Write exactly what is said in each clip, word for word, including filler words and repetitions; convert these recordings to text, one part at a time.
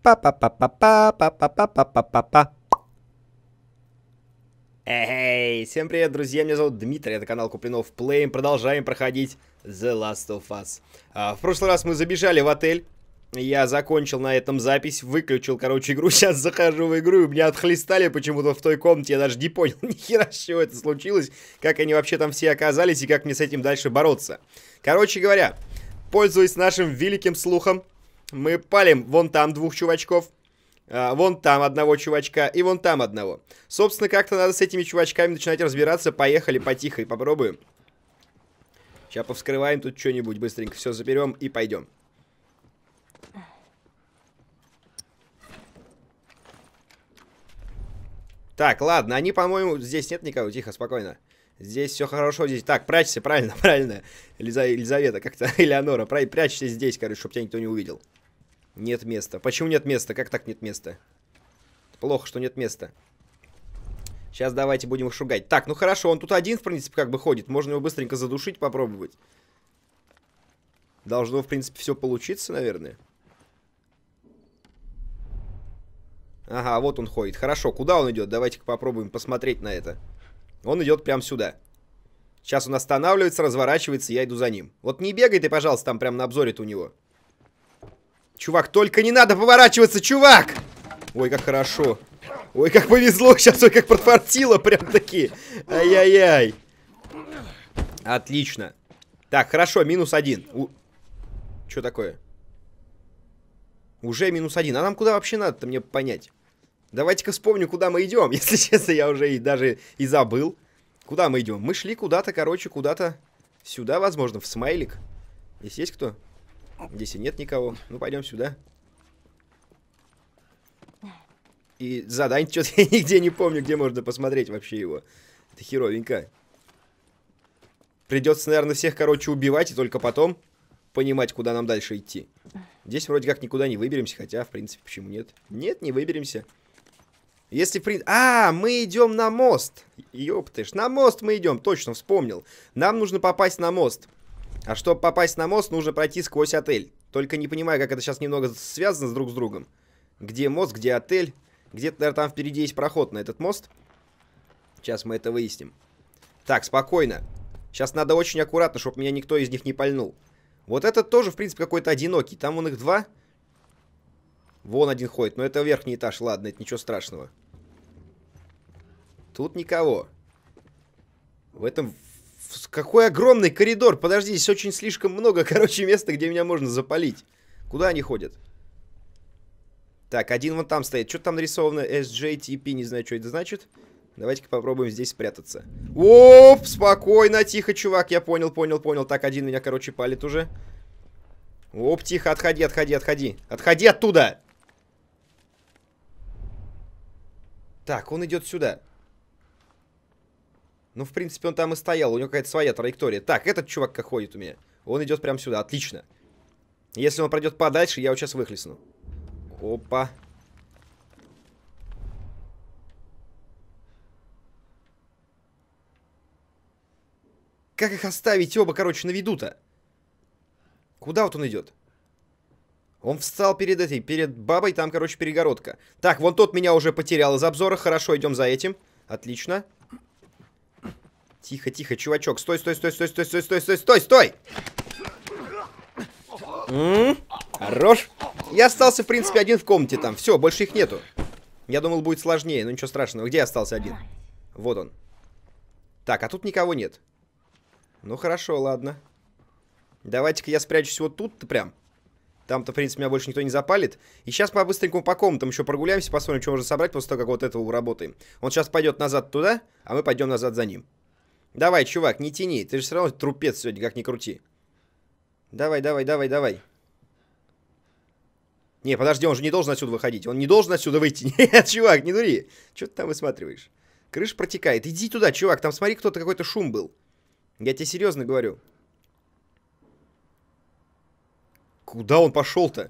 Па-па-па-па-па-па-па-па-па-па. Эй, всем привет, друзья, меня зовут Дмитрий, это канал Куплинов Плей, продолжаем проходить The Last of Us. А, в прошлый раз мы забежали в отель, я закончил на этом запись, выключил, короче, игру, сейчас захожу в игру, и меня отхлестали почему-то в той комнате, я даже не понял ни хера, с чего это случилось, как они вообще там все оказались и как мне с этим дальше бороться. Короче говоря, пользуясь нашим великим слухом, мы палим вон там двух чувачков. А, вон там одного чувачка и вон там одного. Собственно, как-то надо с этими чувачками начинать разбираться. Поехали потихо и попробуем. Сейчас повскрываем тут что-нибудь быстренько. Все заберем и пойдем. Так, ладно, они, по-моему, здесь нет никого. Тихо, спокойно. Здесь все хорошо. Здесь. Так, прячься, правильно, правильно. Елиза... Елизавета, как-то, Элеонора. Прячься здесь, короче, чтобы тебя никто не увидел. Нет места. Почему нет места? Как так нет места? Плохо, что нет места. Сейчас давайте будем их шугать. Так, ну хорошо, он тут один, в принципе, как бы ходит. Можно его быстренько задушить, попробовать. Должно, в принципе, все получиться, наверное. Ага, вот он ходит. Хорошо, куда он идет? Давайте-ка попробуем посмотреть на это. Он идет прямо сюда. Сейчас он останавливается, разворачивается, я иду за ним. Вот не бегай ты, пожалуйста, там прямо на обзоре-то у него. Чувак, только не надо поворачиваться, чувак! Ой, как хорошо. Ой, как повезло сейчас, ой, как подфартило, прям таки. Ай-яй-яй. Отлично. Так, хорошо, минус один. У... Что такое? Уже минус один. А нам куда вообще надо-то, мне понять? Давайте-ка вспомню, куда мы идем. Если честно, я уже и даже и забыл. Куда мы идем? Мы шли куда-то, короче, куда-то сюда, возможно, в смайлик. Здесь есть кто? Здесь и нет никого. Ну, пойдем сюда. И задание что-то я нигде не помню, где можно посмотреть вообще его. Это херовенько. Придется, наверное, всех, короче, убивать и только потом понимать, куда нам дальше идти. Здесь вроде как никуда не выберемся, хотя, в принципе, почему нет? Нет, не выберемся. Если, в принципе... А, мы идем на мост. Ёптыш, на мост мы идем, точно вспомнил. Нам нужно попасть на мост. А чтобы попасть на мост, нужно пройти сквозь отель. Только не понимаю, как это сейчас немного связано с друг с другом. Где мост, где отель. Где-то, наверное, там впереди есть проход на этот мост. Сейчас мы это выясним. Так, спокойно. Сейчас надо очень аккуратно, чтобы меня никто из них не пальнул. Вот этот тоже, в принципе, какой-то одинокий. Там он их два. Вон один ходит. Но это верхний этаж. Ладно, это ничего страшного. Тут никого. В этом... Какой огромный коридор. Подожди, здесь очень слишком много, короче, места, где меня можно запалить. Куда они ходят? Так, один вон там стоит. Что там нарисовано? эс джей ти пи, не знаю, что это значит. Давайте-ка попробуем здесь спрятаться. Оп, спокойно, тихо, чувак. Я понял, понял, понял. Так, один меня, короче, палит уже. Оп, тихо, отходи, отходи, отходи. Отходи оттуда! Так, он идет сюда. Ну, в принципе, он там и стоял. У него какая-то своя траектория. Так, этот чувак как ходит у меня. Он идет прямо сюда. Отлично. Если он пройдет подальше, я его сейчас выхлестну. Опа. Как их оставить оба, короче, на виду-то? Куда вот он идет? Он встал перед этой, перед бабой, там, короче, перегородка. Так, вон тот меня уже потерял из обзора. Хорошо, идем за этим. Отлично. Тихо, тихо, чувачок. Стой, стой, стой, стой, стой, стой, стой, стой, стой, стой! М-м-м, хорош. Я остался, в принципе, один в комнате там. Все, больше их нету. Я думал, будет сложнее, но ничего страшного. Где остался один? Вот он. Так, а тут никого нет. Ну, хорошо, ладно. Давайте-ка я спрячусь вот тут-то прям. Там-то, в принципе, меня больше никто не запалит. И сейчас мы быстренько по комнатам еще прогуляемся, посмотрим, что можно собрать после того, как вот этого уработаем. Он сейчас пойдет назад туда, а мы пойдем назад за ним. Давай, чувак, не тяни. Ты же все равно трупец сегодня, как ни крути. Давай, давай, давай, давай. Не, подожди, он же не должен отсюда выходить. Он не должен отсюда выйти. Нет, чувак, не дури. Что ты там высматриваешь? Крыша протекает. Иди туда, чувак. Там, смотри, кто-то какой-то шум был. Я тебе серьезно говорю. Куда он пошел-то?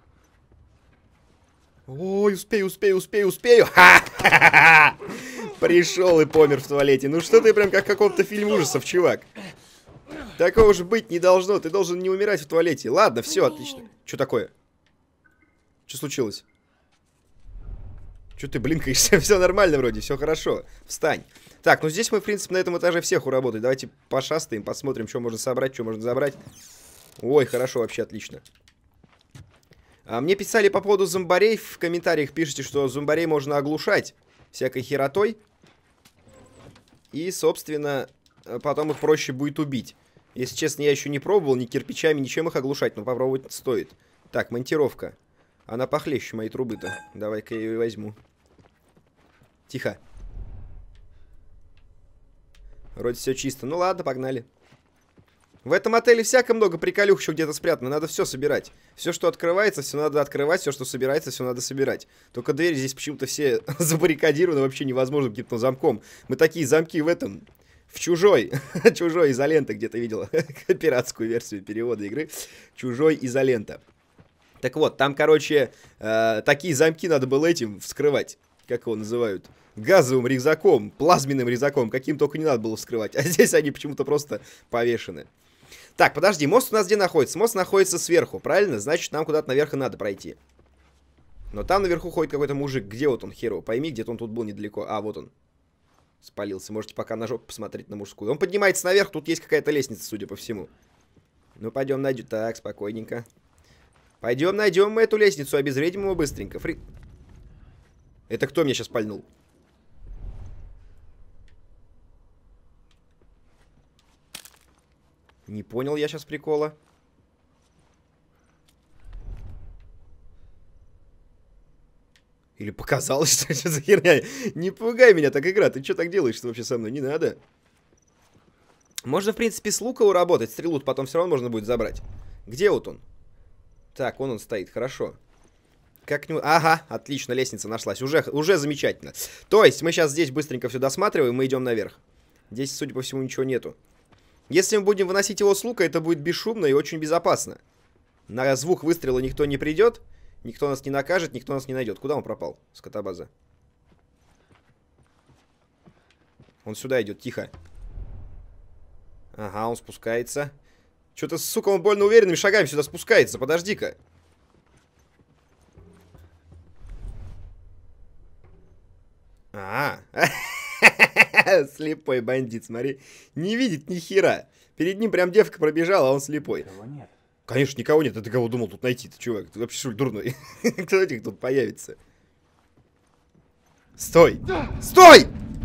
Ой, успею, успею, успею, успею. Ха-ха-ха! Пришел и помер в туалете. Ну что ты прям как в каком-то фильме ужасов, чувак. Такого же быть не должно. Ты должен не умирать в туалете. Ладно, все, отлично. Что такое? Что случилось? Че ты блинкаешься? Все нормально вроде, все хорошо. Встань. Так, ну здесь мы, в принципе, на этом этаже всех уработали. Давайте пошастаем, посмотрим, что можно собрать, что можно забрать. Ой, хорошо, вообще отлично. А, мне писали по поводу зомбарей. В комментариях пишите, что зомбарей можно оглушать всякой херотой. И, собственно, потом их проще будет убить. Если честно, я еще не пробовал ни кирпичами, ничем их оглушать, но попробовать стоит. Так, монтировка. Она похлеще моей трубы-то. Давай-ка я ее возьму. Тихо. Вроде все чисто. Ну ладно, погнали. В этом отеле всяко много приколюх еще где-то спрятано. Надо все собирать. Все, что открывается, все надо открывать. Все, что собирается, все надо собирать. Только двери здесь почему-то все забаррикадированы. Вообще невозможно каким-то замком. Мы такие замки в этом... В Чужой. Чужой изолента где-то видела. Пиратскую версию перевода игры. Чужой изолента. Так вот, там, короче, э, такие замки надо было этим вскрывать. Как его называют? Газовым резаком, плазменным резаком. Каким только не надо было вскрывать. А здесь они почему-то просто повешены. Так, подожди, мост у нас где находится? Мост находится сверху, правильно? Значит, нам куда-то наверх и надо пройти. Но там наверху ходит какой-то мужик. Где вот он, херово? Пойми, где-то он тут был недалеко. А, вот он. Спалился. Можете пока на жопу посмотреть на мужскую. Он поднимается наверх, тут есть какая-то лестница, судя по всему. Ну, пойдем найдем. Так, спокойненько. Пойдем найдем мы эту лестницу, обезвредим его быстренько. Фри... Это кто меня сейчас пальнул? Не понял я сейчас прикола. Или показалось, что это за херня? Не пугай меня так, игра. Ты что так делаешь, что вообще со мной? Не надо. Можно, в принципе, с лука уработать. Стрелу потом все равно можно будет забрать. Где вот он? Так, вон он стоит, хорошо. Как нибудь... Ага, отлично, лестница нашлась. Уже, уже замечательно. То есть, мы сейчас здесь быстренько все досматриваем, мы идем наверх. Здесь, судя по всему, ничего нету. Если мы будем выносить его с лука, это будет бесшумно и очень безопасно. На звук выстрела никто не придет. Никто нас не накажет, никто нас не найдет. Куда он пропал, скотобаза? Он сюда идет, тихо. Ага, он спускается. Что-то, сука, он больно уверенными шагами сюда спускается. Подожди-ка. А, слепой бандит, смотри. Не видит ни хера. Перед ним прям девка пробежала, а он слепой. Нет. Конечно, никого нет. Ты кого думал тут найти? Ты, чувак, ты вообще что ли дурной? Кто этих тут появится? Стой! Стой!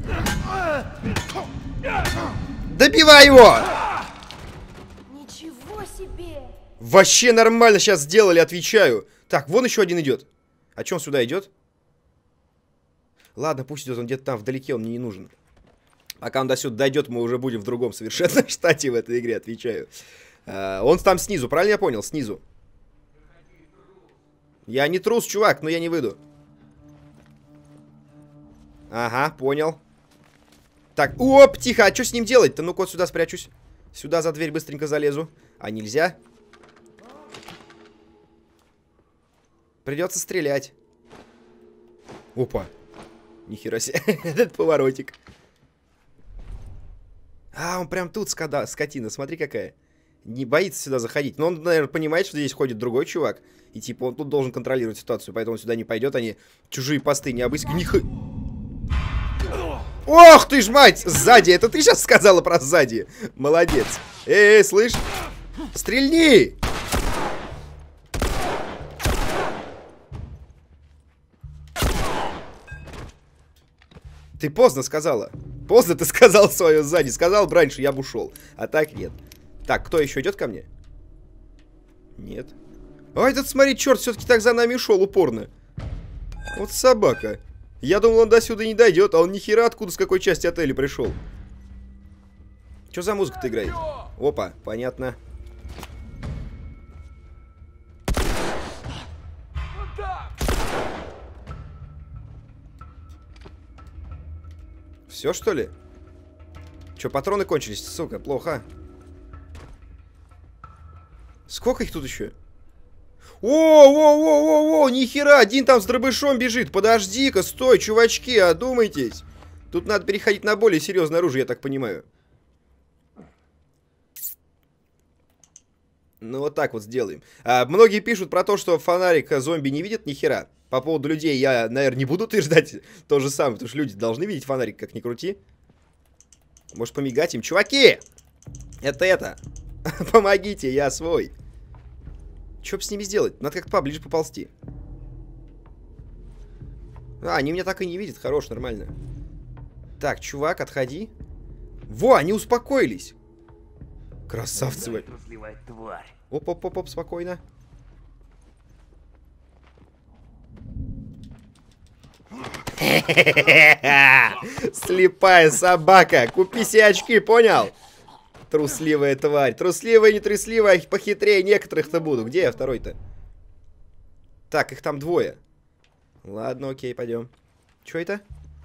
Добивай его! Ничего себе! Вообще нормально сейчас сделали, отвечаю. Так, вон еще один идет. А че он сюда идет? Ладно, пусть идет, он где-то там вдалеке, он мне не нужен. Пока он до сюда дойдет, мы уже будем в другом совершенно штате в этой игре, отвечаю. Uh, он там снизу, правильно я понял? Снизу. Я не трус, чувак, но я не выйду. Ага, понял. Так, оп, тихо, а что с ним делать-то? Ну-ка, вот сюда спрячусь. Сюда за дверь быстренько залезу. А нельзя? Придется стрелять. Опа. Нихера себе. Этот поворотик. А, он прям тут, скота, скотина, смотри какая. Не боится сюда заходить. Но он, наверное, понимает, что здесь ходит другой чувак. И типа он тут должен контролировать ситуацию. Поэтому он сюда не пойдет. Они чужие посты не обыскивают. Них... Ох ты ж мать! Сзади! Это ты сейчас сказала про сзади? Молодец. Эй, эй, слышь? Стрельни! Ты поздно сказала. Поздно ты сказал свое сзади. Сказал бы раньше, я бы ушел. А так нет. Так, кто еще идет ко мне? Нет. А этот, смотри, черт, все-таки так за нами ушел упорно. Вот собака. Я думал, он до сюда не дойдет, а он ни хера откуда, с какой части отеля пришел. Что за музыка-то играет? Опа, понятно. Все, что ли? Че, патроны кончились? Сука, плохо. Сколько их тут еще? О-о-о-о-о-о, нихера, один там с дробышом бежит. Подожди-ка, стой, чувачки, одумайтесь. Тут надо переходить на более серьезное оружие, я так понимаю. Ну, вот так вот сделаем. А, многие пишут про то, что фонарик зомби не видит нихера. По поводу людей я, наверное, не буду утверждать то же самое, потому что люди должны видеть фонарик, как ни крути. Может, помигать им? Чуваки! Это это! Помогите, я свой. Что бы с ними сделать? Надо как-то поближе поползти. А, они меня так и не видят. Хорош, нормально. Так, чувак, отходи. Во, они успокоились. Красавцы. Оп-оп-оп-оп, спокойно. Слепая собака. Купи себе очки, понял? Трусливая тварь. Трусливая, не трусливая, похитрее некоторых-то буду. Где я второй-то? Так, их там двое. Ладно, окей, пойдем. Что это?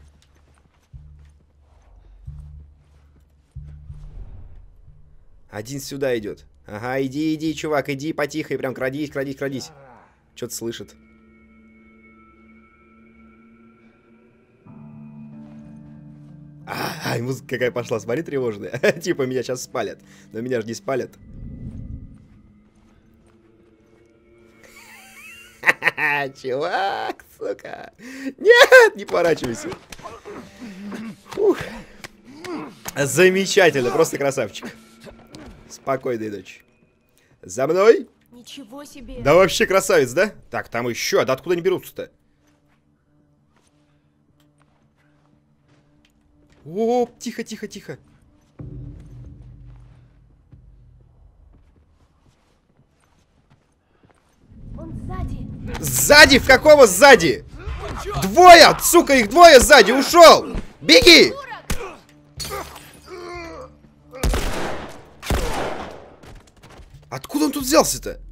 Один сюда идет. Ага, иди, иди, чувак, иди потихо и прям крадись, крадись, крадись. Что-то слышит. А, музыка какая пошла, смотри, тревожная. Типа меня сейчас спалят. Но меня же не спалят. Чувак, сука. Нет, не поворачивайся. Фух. Замечательно, просто красавчик. Спокойной ночи. За мной. Ничего себе. Да вообще красавец, да? Так, там еще. Да откуда они берутся-то? О, тихо, тихо, тихо. Он сзади. Сзади? В какого сзади? Двое! Сука, их двое сзади! Ушел! Беги! Откуда он тут взялся-то?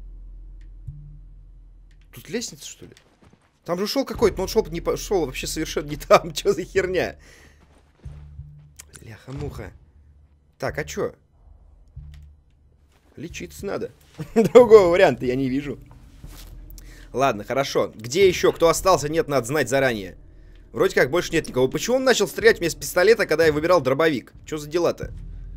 Тут лестница, что ли? Там же ушел какой-то, но он шел, не пошел вообще совершенно не там. Что за херня? Ляха-муха. Так, а чё? Лечиться надо. Другого варианта я не вижу. Ладно, хорошо. Где еще? Кто остался? Нет, надо знать заранее. Вроде как больше нет никого. Почему он начал стрелять вместо пистолета, когда я выбирал дробовик? Что за дела-то?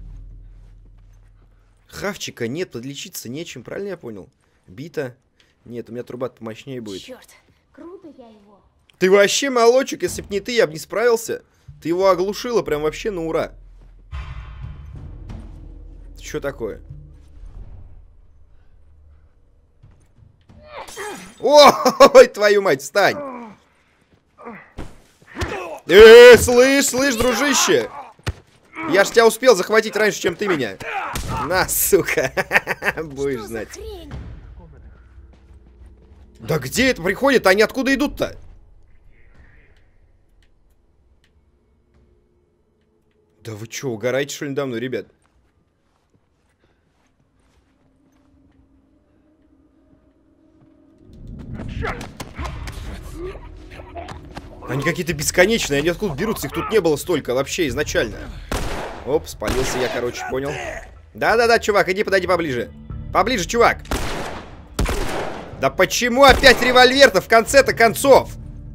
Хавчика нет, подлечиться нечем, правильно я понял? Бита. Нет, у меня труба помощнее будет. Черт, круто я его. Ты вообще молочек, если б не ты, я бы не справился. Ты его оглушила прям вообще на ура. Что такое? Ой, твою мать, встань! Э, слышь, слышь, дружище! Я ж тебя успел захватить раньше, чем ты меня. На, сука. Будешь знать. Да где это приходит? Они откуда идут-то? Да вы что, угораете, что ли, надо мной, ребят? Они какие-то бесконечные, они откуда берутся? Их тут не было столько вообще изначально. Оп, спалился я, короче, понял. Да-да-да, чувак, иди подойди поближе. Поближе, чувак. Да почему опять револьвер-то в конце-то концов?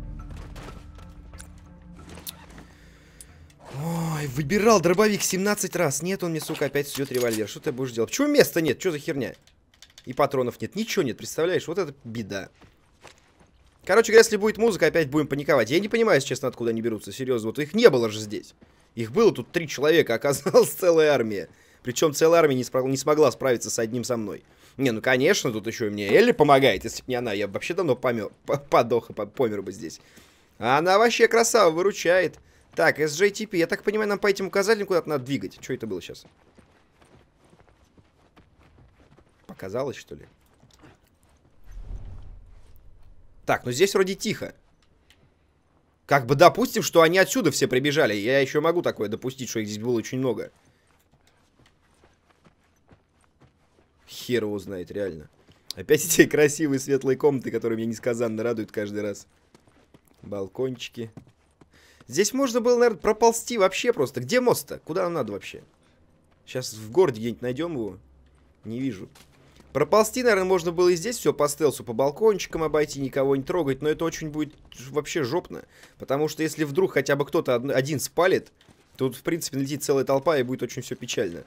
Ой, выбирал дробовик семнадцать раз. Нет, он мне, сука, опять сует револьвер. Что ты будешь делать? Почему места нет? Что за херня? И патронов нет. Ничего нет, представляешь? Вот это беда. Короче говоря, если будет музыка, опять будем паниковать. Я не понимаю, если честно, откуда они берутся. Серьезно, вот их не было же здесь. Их было тут три человека, оказалась целая армия. Причем целая армия не, спро... не смогла справиться с одним со мной. Не, ну конечно, тут еще и мне Элли помогает. Если бы не она, я бы вообще давно помер, подох и помер бы здесь. А она вообще красава, выручает. Так, эс джей ти пи, я так понимаю, нам по этим указателям куда-то надо двигать. Что это было сейчас? Показалось, что ли? Так, ну здесь вроде тихо. Как бы допустим, что они отсюда все прибежали. Я еще могу такое допустить, что их здесь было очень много. Хер его знает, реально. Опять эти красивые светлые комнаты, которые меня несказанно радуют каждый раз. Балкончики. Здесь можно было, наверное, проползти вообще просто. Где мост-то? Куда нам надо вообще? Сейчас в городе где-нибудь найдем его. Не вижу. Проползти, наверное, можно было и здесь все по стелсу, по балкончикам обойти, никого не трогать. Но это очень будет вообще жопно. Потому что если вдруг хотя бы кто-то один спалит, то тут, в принципе, налетит целая толпа и будет очень все печально.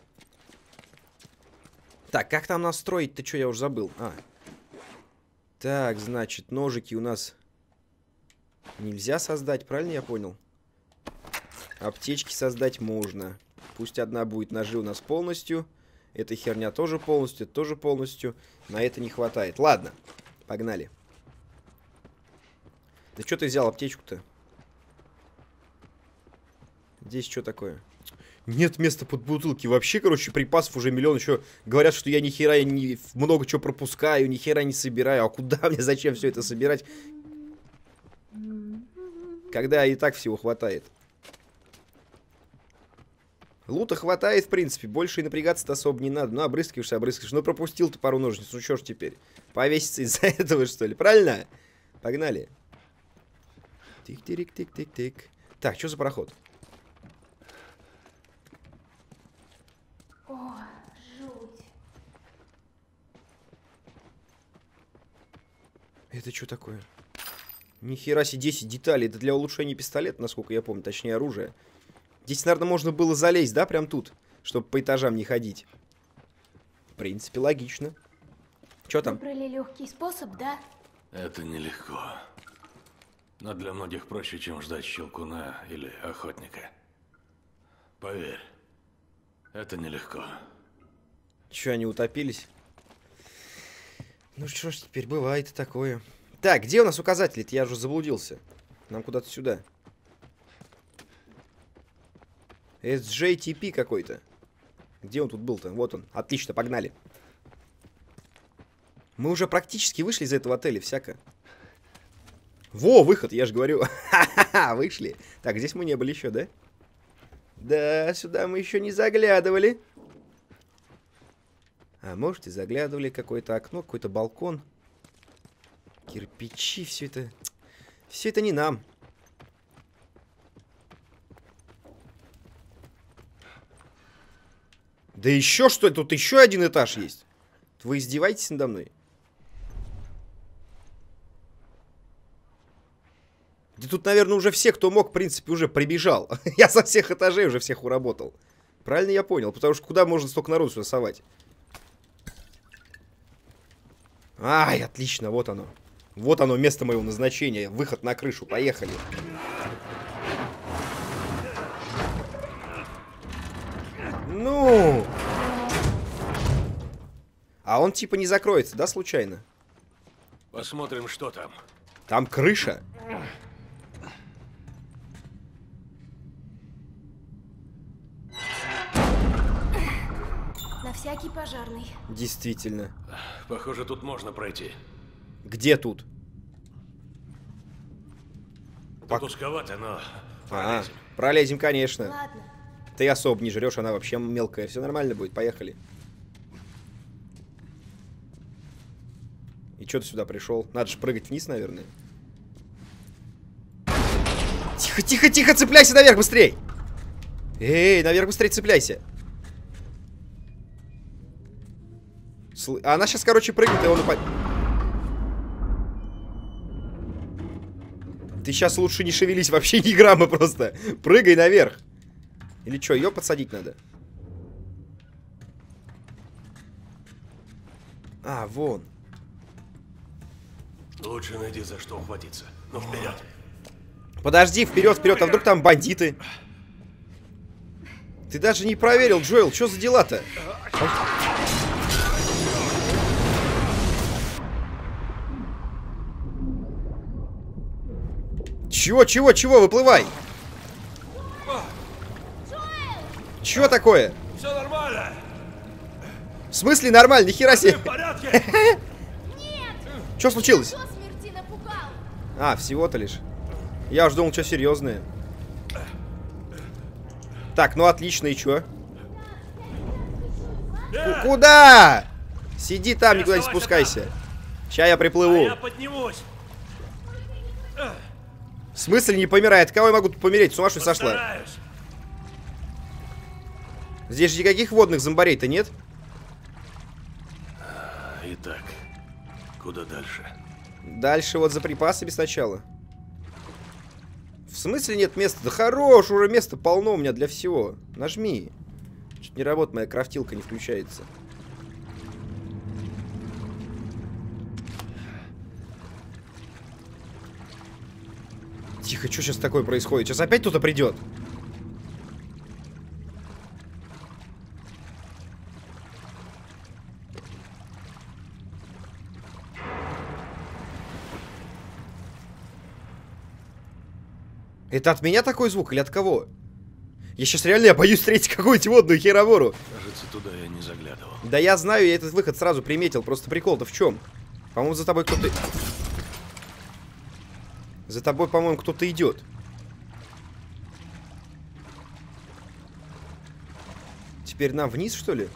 Так, как там настроить-то, что я уже забыл? А. Так, значит, ножики у нас Нельзя создать, правильно я понял? Аптечки создать можно. Пусть одна будет ножи у нас полностью. Эта херня тоже полностью, это тоже полностью. На это не хватает. Ладно, погнали. Да что ты взял аптечку-то? Здесь что такое? Нет места под бутылки. Вообще, короче, припасов уже миллион. Еще говорят, что я ни хера не много чего пропускаю, ни хера не собираю. А куда мне, зачем все это собирать? Когда и так всего хватает. Лута хватает, в принципе. Больше и напрягаться-то особо не надо. Ну, обрыскиваешься, обрыскиваешь. Ну, пропустил-то пару ножниц. Ну, что ж теперь? Повеситься из-за этого, что ли? Правильно? Погнали. Тик-тик-тик-тик-тик. Так, что за проход? О, жуть. Это что такое? Нихера себе, десять деталей. Это для улучшения пистолета, насколько я помню. Точнее, оружия. Здесь, наверное, можно было залезть, да, прям тут? Чтобы по этажам не ходить. В принципе, логично. Что там? Выбрали легкий способ, да? Это нелегко. Но для многих проще, чем ждать щелкуна или охотника. Поверь, это нелегко. Че, они утопились? Ну что ж теперь, бывает такое. Так, где у нас указатель? Я уже заблудился. Нам куда-то сюда. эс джей ти пи какой-то. Где он тут был-то? Вот он. Отлично, погнали. Мы уже практически вышли из этого отеля, всяко. Во, выход, я же говорю. Ха-ха-ха, вышли. Так, здесь мы не были еще, да? Да, сюда мы еще не заглядывали. А может и заглядывали. Какое-то окно, какой-то балкон. Кирпичи, все это... Все это не нам. Да еще что ли? Тут еще один этаж есть. Вы издеваетесь надо мной? Да тут, наверное, уже все, кто мог, в принципе, уже прибежал. Я со всех этажей уже всех уработал. Правильно я понял? Потому что куда можно столько народу сюда совать? Ай, отлично, вот оно. Вот оно, место моего назначения. Выход на крышу, поехали. Ну! А он типа не закроется, да, случайно? Посмотрим, что там. Там крыша. На всякий пожарный. Действительно. Похоже, тут можно пройти. Где тут? Тут Пок... узковато, но А, пролезем. пролезем, конечно. Ладно. Ты особо не жрешь, она вообще мелкая. Все нормально будет, поехали. И что ты сюда пришел? Надо же прыгать вниз, наверное. Тихо, тихо, тихо, цепляйся наверх быстрей! Эй, наверх быстрее цепляйся. Сл... А она сейчас, короче, прыгнет, и он упадет. Ты сейчас лучше не шевелись, вообще ни грамма просто. Прыгай наверх. Или что, ее подсадить надо? А, вон. Лучше найди за что ухватиться. Ну, вперед. Подожди, вперед, вперед, а вдруг там бандиты? Ты даже не проверил, Джоэл, что за дела-то? Чего, чего, чего, выплывай? Чего такое? Все нормально. В смысле нормально, нихера себе. В порядке. Что случилось? До смерти напугал. А, всего-то лишь. Я уж думал, что серьезное. Так, ну отлично, и чё? Да. Куда? Сиди там, никуда не Оставайся спускайся. Сейчас я А приплыву. я поднимусь. В смысле не помирает? Кого я могу тут помереть? С ума что ли сошла? Постараюсь. Здесь же никаких водных зомбарей-то нет? Итак, куда дальше? Дальше вот за припасами сначала. В смысле нет места? Да хорош, уже места полно у меня для всего. Нажми. Чуть не работает, моя крафтилка не включается. Тихо, что сейчас такое происходит? Сейчас опять кто-то придет. Это от меня такой звук или от кого? Я сейчас реально я боюсь встретить какую-нибудь водную херобору. Кажется, туда я не заглядывал. Да я знаю, я этот выход сразу приметил. Просто прикол-то в чем? По-моему, за тобой кто-то... За тобой, по-моему, кто-то идет. Теперь нам вниз, что ли?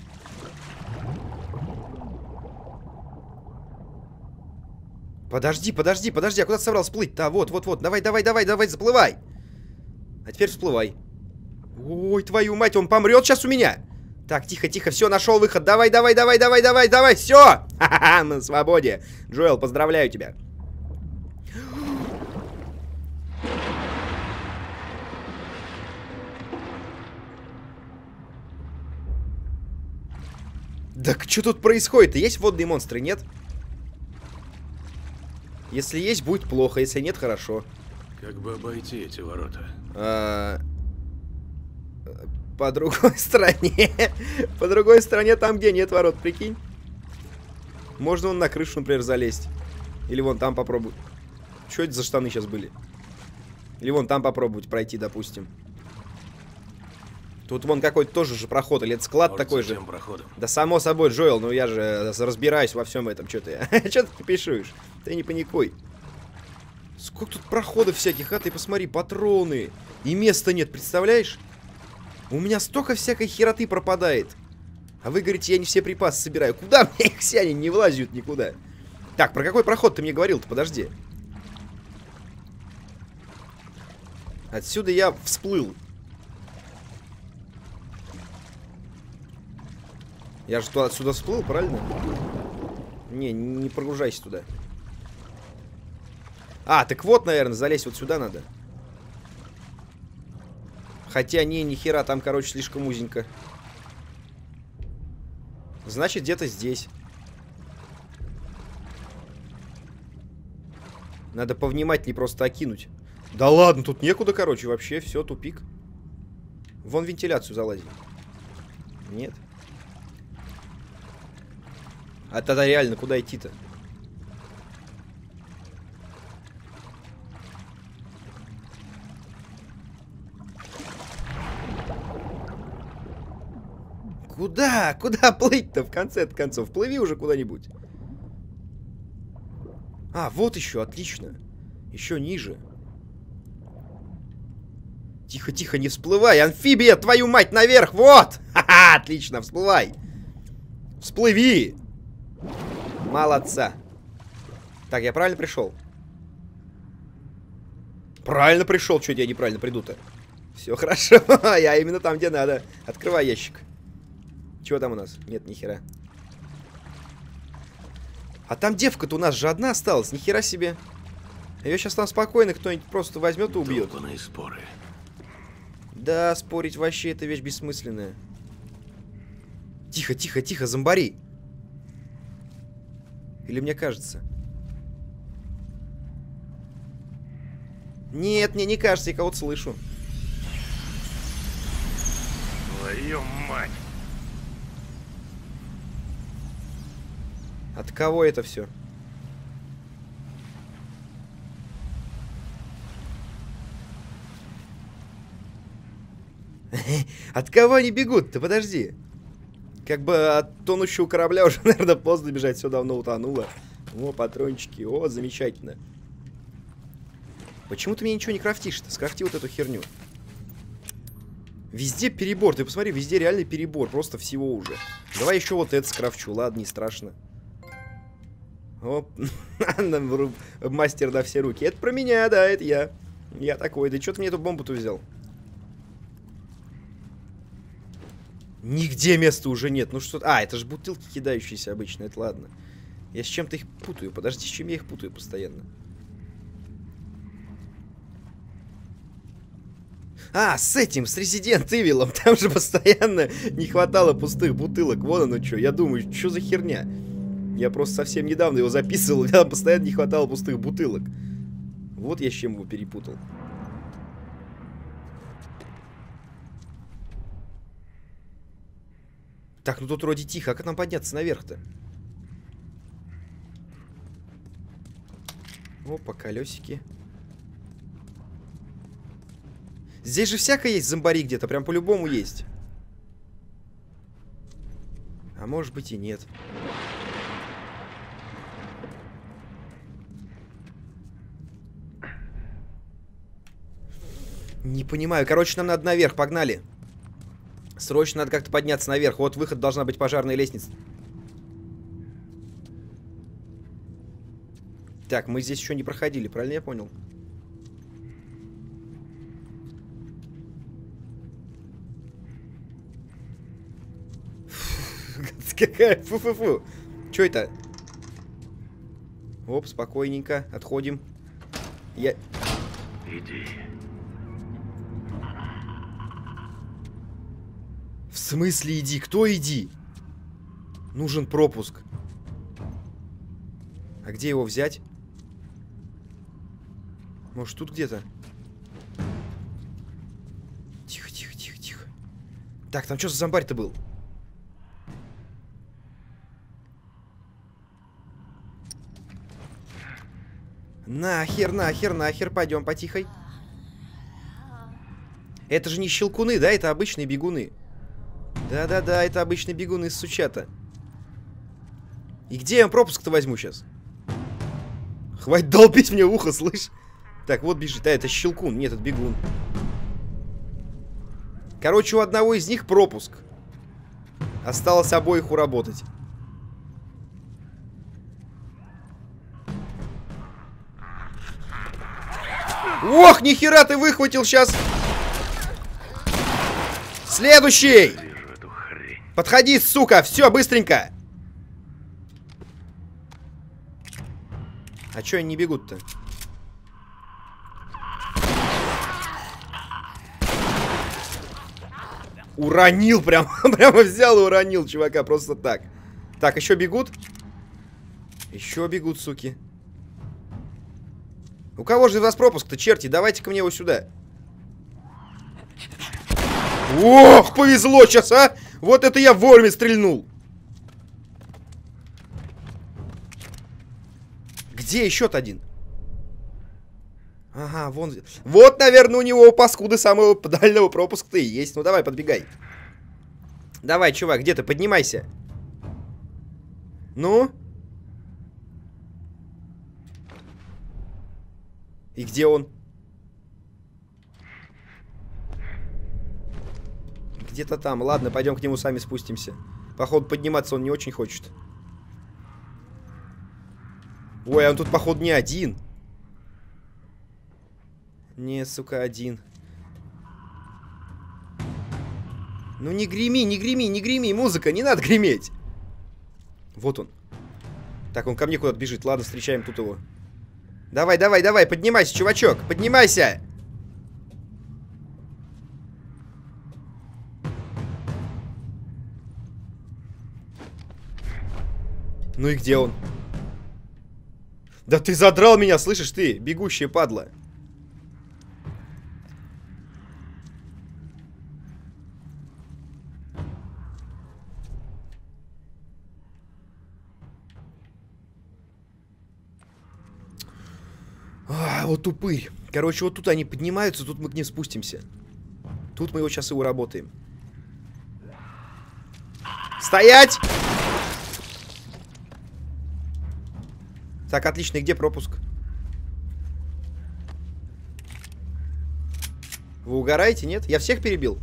Подожди, подожди, подожди, а куда ты собрался плыть? Да, вот, вот, вот, давай, давай, давай, давай, заплывай. А теперь всплывай. Ой, твою мать, он помрет сейчас у меня. Так, тихо, тихо, все, нашел выход. Давай, давай, давай, давай, давай, давай, все. Ха-ха-ха, мы на свободе. Джоэл, поздравляю тебя. Так, что тут происходит? Есть водные монстры, нет? Если есть, будет плохо. Если нет, хорошо. Как бы обойти эти ворота? А... По другой стороне. По другой стороне, там, где нет ворот, прикинь. Можно вон на крышу, например, залезть. Или вон там попробовать. Что это за штаны сейчас были? Или вон там попробовать пройти, допустим. Тут вон какой-то тоже же проход. Или это склад Может, такой за же. тем проходом? Да само собой, Джоэл, ну я же разбираюсь во всем этом. Что ты? Что ты кипишуешь? Ты не паникуй. Сколько тут проходов всяких, а ты посмотри, патроны. И места нет, представляешь? У меня столько всякой хероты пропадает. А вы говорите, я не все припасы собираю. Куда мне их все, они не влазят никуда. Так, про какой проход ты мне говорил-то? Подожди. Отсюда я всплыл. Я же туда, отсюда всплыл, правильно? Не, не прогружайся туда. А, так вот, наверное, залезть вот сюда надо. Хотя, не, ни хера, там, короче, слишком узенько. Значит, где-то здесь. Надо повнимательнее просто окинуть. Да ладно, тут некуда, короче, вообще, все, тупик. Вон вентиляцию залази. Нет. А тогда реально, куда идти-то? Куда? Куда плыть-то в конце концов? Плыви уже куда-нибудь. А, вот еще, отлично. Еще ниже. Тихо, тихо, не всплывай. Амфибия, твою мать, наверх. Вот. Ха-ха, отлично, всплывай. Всплыви. Молодца. Так, я правильно пришел? Правильно пришел. Чё я неправильно приду-то? Все хорошо. Я именно там, где надо. Открывай ящик. Чего там у нас? Нет, нихера. А там девка-то у нас же одна осталась. Нихера себе. Ее сейчас там спокойно кто-нибудь просто возьмет и убьет. Долбаные споры. Да, спорить вообще это вещь бессмысленная. Тихо, тихо, тихо, зомбари. Или мне кажется? Нет, мне не кажется, я кого-то слышу. Твою мать! От кого это все? От кого они бегут-то? Подожди. Как бы от тонущего корабля уже, наверное, поздно бежать. Все давно утонуло. О, патрончики. О, замечательно. Почему ты мне ничего не крафтишь-то? Скрафти вот эту херню. Везде перебор. Ты посмотри, везде реальный перебор. Просто всего уже. Давай еще вот это скрафчу. Ладно, не страшно. Оп. Мастер на все руки. Это про меня, да, это я. Я такой. Да что ты мне эту бомбу-то взял? Нигде места уже нет. Ну что... А, это же бутылки кидающиеся обычно. Это ладно. Я с чем-то их путаю. Подожди, с чем я их путаю постоянно? А, с этим, с Resident Evil. Там же постоянно не хватало пустых бутылок. Вон оно что. Я думаю, что за херня? Я просто совсем недавно его записывал. Там постоянно не хватало пустых бутылок. Вот я с чем его перепутал. Так, ну тут вроде тихо. А как нам подняться наверх-то? Опа, колесики. Здесь же всякое есть зомбари где-то. Прям по-любому есть. А может быть и нет. Не понимаю. Короче, нам надо наверх. Погнали. Срочно надо как-то подняться наверх. Вот выход, должна быть пожарная лестница. Так, мы здесь еще не проходили, правильно я понял? Какая фу-фу-фу. Че это? Оп, спокойненько. Отходим. Я... Иди. В смысле иди? Кто иди? Нужен пропуск. А где его взять? Может, тут где-то? Тихо, тихо, тихо, тихо. Так, там что за зомбарь-то был? Нахер, нахер, нахер. Пойдем потихой. Это же не щелкуны, да? Это обычные бегуны. Да-да-да, это обычные бегуны с сучата. И где я пропуск-то возьму сейчас? Хватит долбить мне в ухо, слышь? Так, вот бежит. А, это щелкун. Нет, это бегун. Короче, у одного из них пропуск. Осталось обоих уработать. Ох, нихера ты выхватил сейчас. Следующий. Подходи, сука. Все, быстренько. А чё они не бегут-то? Уронил прям. Прямо взял и уронил чувака. Просто так. Так, еще бегут? Еще бегут, суки. У кого же из вас пропуск-то, черти? Давайте ко мне его сюда. Ох, повезло сейчас, а! Вот это я вовремя стрельнул. Где еще-то один? Ага, вон. Вот, наверное, у него у паскуды самого дальнего пропуска-то и есть. Ну, давай, подбегай. Давай, чувак, где ты? Поднимайся. Ну? И где он? Где-то там. Ладно, пойдем к нему сами спустимся. Походу, подниматься он не очень хочет. Ой, а он тут, походу, не один. Не, сука, один. Ну не греми, не греми, не греми, музыка, не надо греметь. Вот он. Так, он ко мне куда-то бежит. Ладно, встречаем тут его. Давай, давай, давай, поднимайся, чувачок, поднимайся. Ну и где он? Да ты задрал меня, слышишь ты, бегущая падла. А, вот тупырь. Короче, вот тут они поднимаются, тут мы к ним спустимся. Тут мы его сейчас и уработаем. Стоять! Так, отлично, и где пропуск? Вы угораете, нет? Я всех перебил?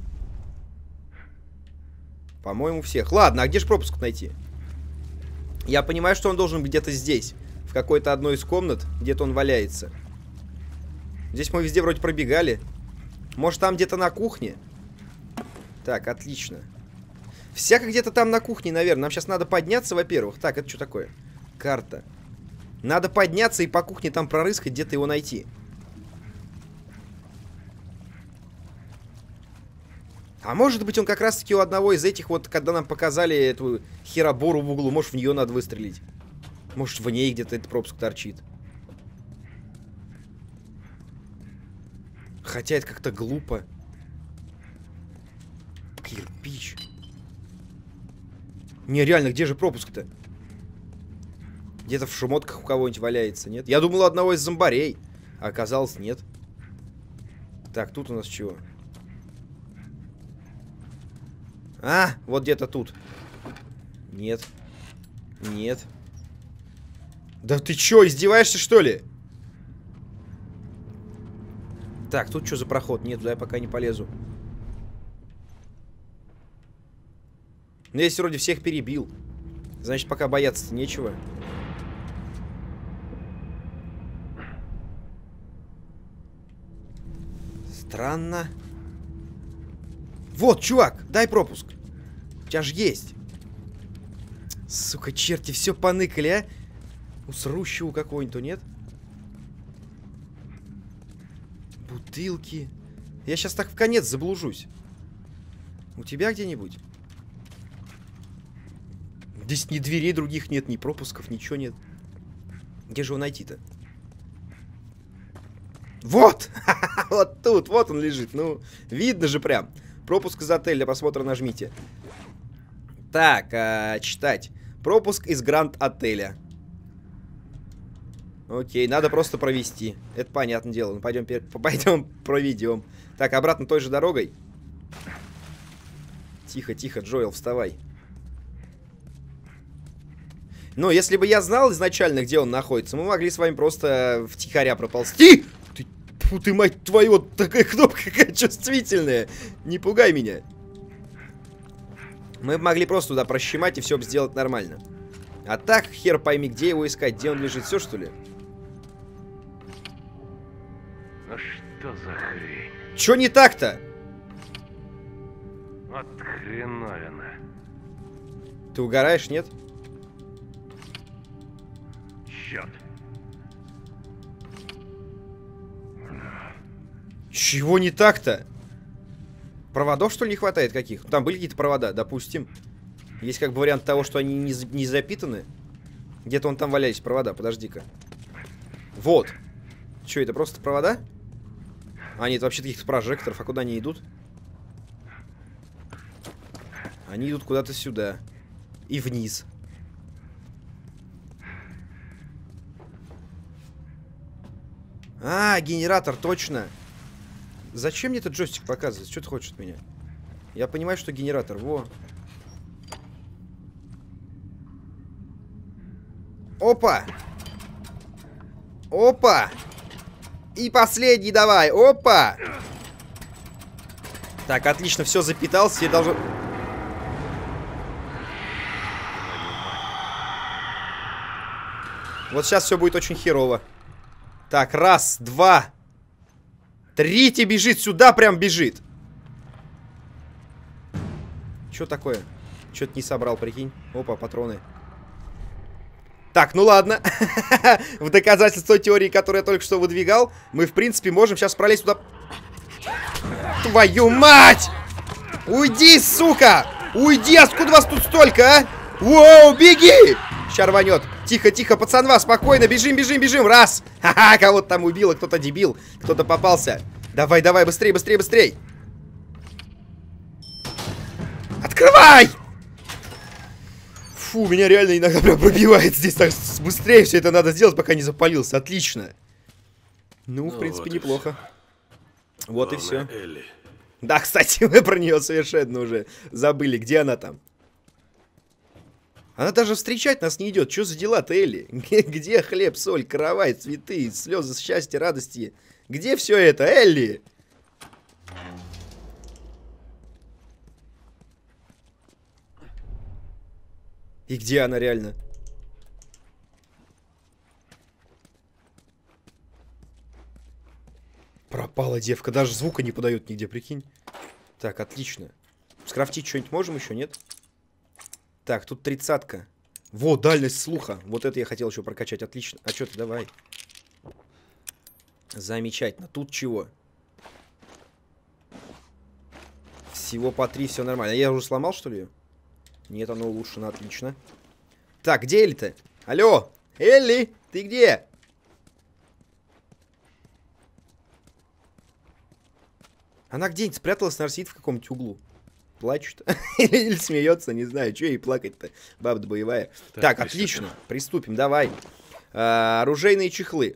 По-моему, всех. Ладно, а где же пропуск найти? Я понимаю, что он должен быть где-то здесь. В какой-то одной из комнат. Где-то он валяется. Здесь мы везде вроде пробегали. Может, там где-то на кухне? Так, отлично. Всяко где-то там на кухне, наверное. Нам сейчас надо подняться, во-первых. Так, это что такое? Карта. Надо подняться и по кухне там прорыскать, где-то его найти. А может быть, он как раз-таки у одного из этих вот, когда нам показали эту херобору в углу, может, в нее надо выстрелить. Может, в ней где-то этот пропуск торчит. Хотя это как-то глупо. Кирпич. Не, реально, где же пропуск-то? Где-то в шмотках у кого-нибудь валяется, нет? Я думал, у одного из зомбарей. А оказалось, нет. Так, тут у нас чего? А, вот где-то тут. Нет. Нет. Да ты чё, издеваешься, что ли? Так, тут что за проход? Нет, туда я пока не полезу. Ну, я здесь вроде всех перебил. Значит, пока бояться-то нечего. Странно. Вот, чувак, дай пропуск. У тебя же есть. Сука, черти, все поныкали, а? У срущего какого-нибудь, нет? Бутылки. Я сейчас так в конец заблужусь. У тебя где-нибудь? Здесь ни дверей других нет, ни пропусков, ничего нет. Где же его найти-то? Вот! Вот тут, вот он лежит. Ну, видно же прям. Пропуск из отеля, для просмотра нажмите. Так, а, читать. Пропуск из Гранд-отеля. Окей, надо просто провести. Это понятное дело. Ну, пойдем, пойдем проведем. Так, обратно той же дорогой. Тихо, тихо, Джоэл, вставай. Ну, если бы я знал изначально, где он находится, мы могли с вами просто втихаря проползти. Ты, фу, ты, мать твою, вот такая кнопка какая чувствительная. Не пугай меня. Мы могли просто туда прощемать и все сделать нормально. А так, хер пойми, где его искать, где он лежит, все что ли? Ну что за хрень? Чё не так-то? От хреновина. Ты угораешь, нет? Черт. Чего не так-то? Проводов, что ли, не хватает каких? Там были какие-то провода, допустим. Есть как бы вариант того, что они не, не запитаны. Где-то вон там валялись провода, подожди-ка. Вот. Что, это просто провода? А, нет, вообще каких-то прожекторов. А куда они идут? Они идут куда-то сюда. И вниз. А, генератор, точно. Зачем мне этот джойстик показывать? Что ты хочешь от меня? Я понимаю, что генератор. Во. Опа! Опа! И последний давай! Опа! Так, отлично, все запитался. Я должен... Вот сейчас все будет очень херово. Так, раз, два, три, тебе бежит, сюда прям бежит. Что такое? Что-то не собрал, прикинь. Опа, патроны. Так, ну ладно. В доказательство теории, которую я только что выдвигал, мы, в принципе, можем сейчас пролезть туда. Твою мать! Уйди, сука! Уйди, откуда вас тут столько, а? Воу, беги! Ща рванет. Тихо, тихо, пацанва, спокойно, бежим, бежим, бежим. Раз. Ха-ха, кого-то там убило, кто-то дебил, кто-то попался. Давай, давай, быстрей, быстрей, быстрей. Открывай! Фу, меня реально иногда прям пробивает здесь. Так быстрее все это надо сделать, пока не запалился. Отлично. Ну, в Ну, принципе, вот неплохо. Вот Главное, и все. Элли. Да, кстати, мы про нее совершенно уже забыли. Где она там? Она даже встречать нас не идет. Что за дела-то, Элли? Где хлеб, соль, каравай, цветы, слезы счастья, радости? Где все это, Элли? И где она реально? Пропала девка. Даже звука не подает нигде, прикинь. Так, отлично. Скрафтить что-нибудь можем еще, нет? Так, тут тридцатка. Во, дальность слуха. Вот это я хотел еще прокачать. Отлично. А что ты, давай. Замечательно. Тут чего? Всего по три, все нормально. Я уже сломал, что ли? Нет, оно улучшено. Отлично. Так, где Элли-то? Алло! Элли, ты где? Она где-нибудь спряталась, наверное, сидит в каком-нибудь углу. Плачет. или, или смеется, не знаю, что ей плакать-то. Баба боевая. Так, так отлично. Приступим, давай. А, оружейные чехлы.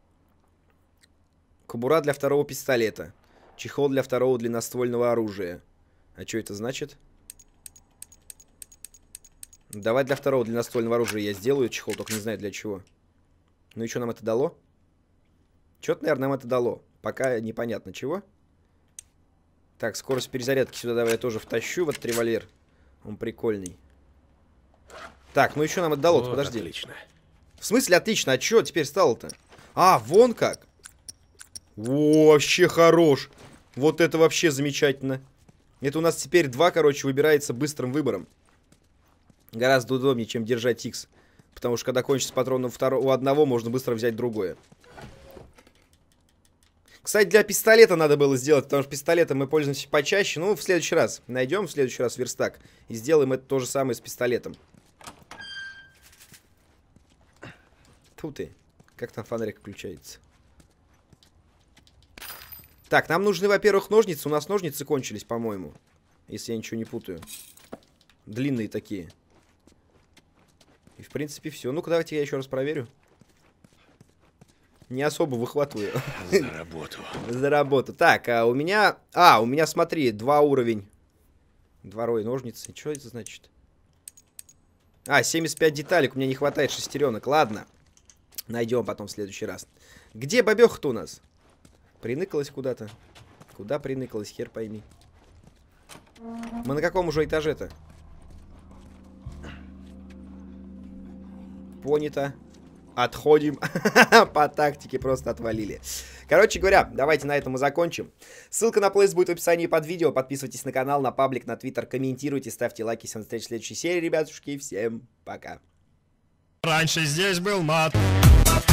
Кобура для второго пистолета. Чехол для второго длинноствольного оружия. А что это значит? Давай для второго длинноствольного оружия я сделаю чехол, только не знаю для чего. Ну и что нам это дало? Что-то, наверное, нам это дало. Пока непонятно чего. Так, скорость перезарядки сюда давай я тоже втащу в этот револьвер. Он прикольный. Так, ну еще нам это дало, вот, подожди. Отлично. В смысле отлично? А что теперь стало-то? А, вон как. О, вообще хорош. Вот это вообще замечательно. Это у нас теперь два, короче, выбирается быстрым выбором. Гораздо удобнее, чем держать X. Потому что когда кончится патрон у, второго, у одного, можно быстро взять другое. Кстати, для пистолета надо было сделать, потому что пистолетом мы пользуемся почаще. Ну, в следующий раз. Найдем в следующий раз верстак. И сделаем это то же самое с пистолетом. Тьфу ты. Как там фонарик включается? Так, нам нужны, во-первых, ножницы. У нас ножницы кончились, по-моему. Если я ничего не путаю. Длинные такие. И, в принципе, все. Ну-ка, давайте я еще раз проверю. Не особо выхватываю. За работу. За работу. Так, а у меня... А, у меня, смотри, два уровень. Дворовые ножницы. Что это значит? А, семьдесят пять деталек. У меня не хватает шестеренок. Ладно. Найдем потом в следующий раз. Где бабёха-то у нас? Приныкалась куда-то. Куда приныкалась, хер пойми. Мы на каком уже этаже-то? Понято. Отходим. По тактике просто отвалили. Короче говоря, давайте на этом и закончим. Ссылка на плейлист будет в описании под видео. Подписывайтесь на канал, на паблик, на твиттер, комментируйте, ставьте лайки. Всем встреч в следующей серии, ребятушки. Всем пока. Раньше здесь был мат.